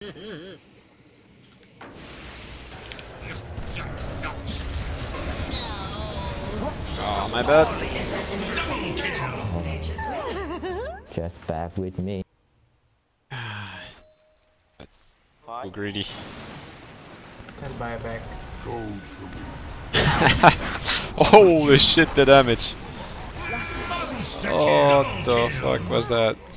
Oh, my bad. Just back with me. Too greedy. Can buy back. Holy shit, the damage. What the fuck was that?